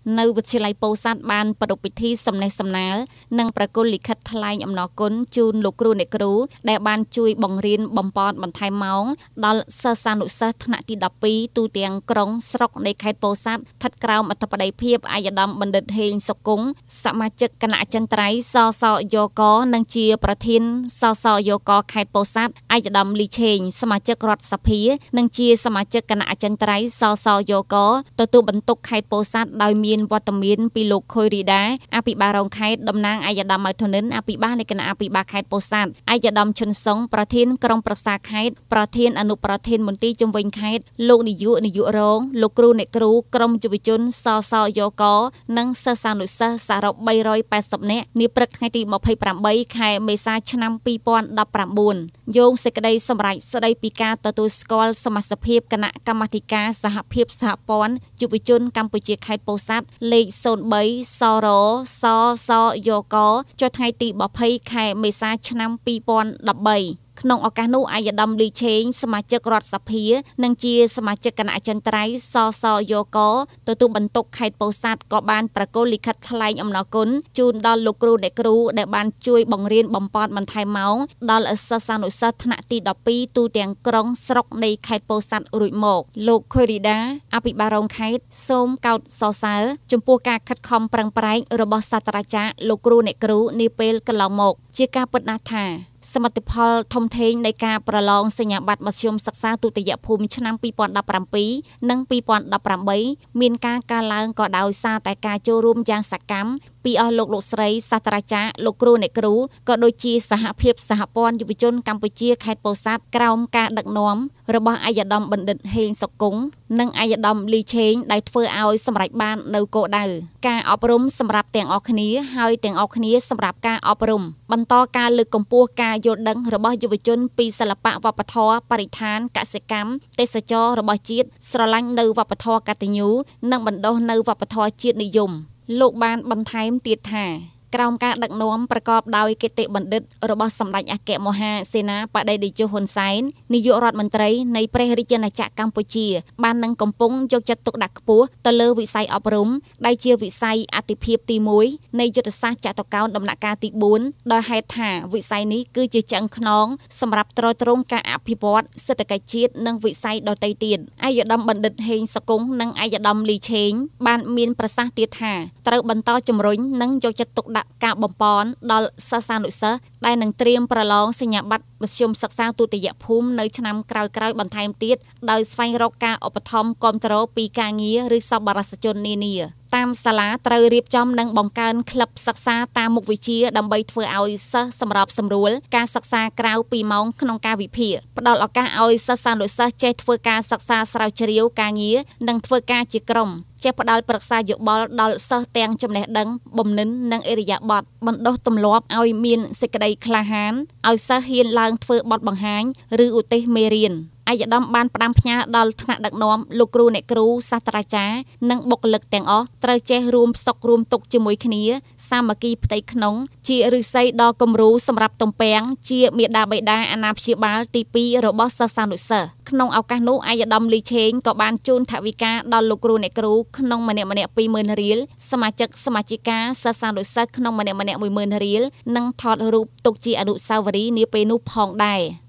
នៅវិទ្យាល័យពោធិ៍សាត់បានប្រារព្ធពិធីសំណេះសំណាលនិងប្រគល់លិខិតថ្លែងអំណរគុណជូនលោកគ្រូអ្នកគ្រូដែលបានជួយបង្រៀនបំផតបន្ថែមម៉ោងដល់សិស្សានុសិស្សថ្នាក់ទី12ទូទាំងក្រុងស្រុកនៃខេត្តពោធិ៍សាត់ស្ថិតក្រោមអធិបតីភាពអាយដាមបណ្ឌិតហេងសុគង្គសមាជិកគណៈអចិន្ត្រៃយ៍សសយក និងជាប្រធានសសយកខេត្តពោធិ៍សាត់អាយដាមលីឆេងសមាជិករដ្ឋសភានិងជាសមាជិកគណៈអចិន្ត្រៃយ៍សសយកទទួលបន្ទុកខេត្តពោធិ៍សាត់ដោយមានវត្តមានពីលោកខុយរីដាអភិបាលរងខេត្តតំណាងអាយដាមម៉ៅធនិនអភិបាលនៃគណៈអភិបាលខេត្តពោធិ៍សាត់អាយដាមឈុនសុងប្រធានក្រុមប្រឹក្សាខេត្តប្រធានអនុប្រធានមន្ទីរជំវិញខេត្តលោកនាយករងលោកគ្រូអ្នកគ្រូក្រុមយុវជនសសយកនិងសិស្សានុសិស្សសរុប380នាក់នាព្រឹកថ្ងៃទី28ខែមេសាឆ្នាំ2019យោងសេចក្តីសម្រេចស្តីពីការទទួលស្គាល់សមាជិកភាពគណៈកម្មាធិការសហភាពសហព័ន្ធយុវជនកម្ពុជាខេត្តពោធិ៍សាត់លេខ03សរសសយកចុះថ្ងៃទី20ខែមេសាឆ្នាំ2013ក្នុងឱកាសនោះអាយដាមលីឆេងសមាជិករដ្ឋសភានិងជាសមាជិកគណៈអចិន្ត្រៃយ៍សសយកទទួលបន្ទុកខេត្តពោធិ៍សាត់ក៏បានប្រគល់លិខិតថ្លែងអំណរគុណជូនដល់លោកគ្រូអ្នកគ្រូដែលបានជួយបង្រៀនបំផតបន្ថែមម៉ោងដល់សិស្សានុសិស្សថ្នាក់ទី12ទូទាំងក្រុងស្រុកនៃខេត្តពោធិ៍សាត់រួចមកលោកខុយរីដាអភិបាលរងខេត្តសូមកោតសរសើរចំពោះការខិតខំប្រឹងប្រែងរបស់សាស្ត្រាចារ្យលោកគ្រូអ្នកគ្រូនាពេលកន្លងមកជាការពិតណាស់ថាសមិទ្ធផលធំធេងនៃការប្រឡងសញ្ញាបត្រមធ្យមសិក្សាទុតិយភូមិឆ្នាំ2017និង2018មានការកើនឡើងក៏ដោយសារតែការចូលរួមយ៉ាងសកម្មពីអស់លោកស្រីសាស្ត្រាចារ្យលោកគ្រូអ្នកគ្រូក៏ដូចជាសហភាពសហព័ន្ធយុវជនកម្ពុជាខេត្តពោធិ៍សាត់ក្រោមការដឹកនាំរបស់អាយដាមបណ្ឌិតហេងសុគង្គនិងអាយដាមលីឆេងដែលធ្វើឲ្យសម្រេចបាននៅគោលដៅការអប់រំសម្រាប់ទាំងអស់គ្នាហើយទាំងអស់គ្នាសម្រាប់ការអប់រំបន្តការលើកកម្ពស់ការយល់ដឹងរបស់យុវជនពីសិល្បៈវប្បធម៌បរិស្ថានកសិកម្មទេសចរណ៍របស់ជាតិស្រឡាញ់នៅវប្បធម៌កតញ្ញូនិងបណ្ដុះនៅវប្បធម៌ជាតិនិយមលោកបានបន្ថែមទៀតថាក្រោមការដឹកនាំប្រកបដោយគតិបណ្ឌិតរបស់សម្ដេចអគ្គមហាសេនាបតីតេជោហ៊ុនសែននាយករដ្ឋមន្ត្រីនៃព្រះរាជាណាចក្រកម្ពុជាបាននឹងកំពុងយកចិត្តទុកដាក់ខ្ពស់ទៅលើវិស័យអប់រំដែលជាវិស័យអាទិភាពទី1នៃយុទ្ធសាស្ត្រចតុកោណដំណាក់កាលទី4ដោយហេតុថាវិស័យនេះគឺជាឆ្អឹងខ្នងសម្រាប់ទ្រទ្រង់ការអភិវឌ្ឍសេដ្ឋកិច្ចជាតិនិងវិស័យដទៃទៀតអាយដាមបណ្ឌិតហេងសុគង្គនិងអាយដាមលីឆេងបានមានប្រសាសន៍ទៀតថាត្រូវបន្តជំរុញនិងយកចិត្តទុកដាក់ការបំពន់ដល់សិស្សានុសិស្សដែលនឹងត្រៀមប្រឡងសញ្ញាបត្រមធ្យមសិក្សាទុតិយភូមិនៅឆ្នាំក្រោយៗបន្ថែមទៀតដោយស្វែងរកការឧបត្ថម្ភគាំទ្រពីការងារឬសប្បុរសជននានាតាមសាលាត្រូវរៀបចំនិងបង្កើនក្លឹបសិក្សាតាមមុខវិជ្ជាដើម្បីធ្វើឲ្យសិស្សសម្របសម្រួលការសិក្សាក្រៅពីម៉ោងក្នុងការវិភាគផ្ដល់ឱកាសឲ្យសិស្សានុសិស្សចេះធ្វើការសិក្សាស្រាវជ្រាវការងារនិងធ្វើការជាក្រុមចេះផ្ដល់ប្រឹក្សាយោបល់ដល់សិស្សទាំងចំណេះដឹងបំណិននិងឥរិយាបថបណ្ដុះទម្លាប់ឲ្យមានសេចក្តីក្លាហានឲ្យសិស្សហ៊ានឡើងធ្វើបទបង្ហាញឬឧទ្ទិសមេរៀនអាយដាមបានផ្ដាំផ្ញើដល់ថ្នាក់ដឹកនាំលោកគ្រូអ្នកគ្រូសាស្ត្រាចារ្យនិងបុគ្គលិកទាំងអស់ត្រូវចេះរួមសុខរួមទុក្ខជាមួយគ្នាសាមគ្គីផ្ទៃក្នុងជាឫស្សីដ៏គំរូសម្រាប់ទំពាំងជាមាតាបិតាអាណាព្យាបាលទី2របស់សិស្សានុសិស្សក្នុងឱកាសនោះអាយដាមលីឆេងក៏បានជូនថវិកាដល់លោកគ្រូអ្នកគ្រូក្នុងម្នាក់ៗ20000រៀលសមាជិកសមាជិកាសិស្សានុសិស្សក្នុងម្នាក់ៗ10000រៀលនិងថតរូបទុកជាអនុស្សាវរីយ៍នាពេលនោះផងដែរ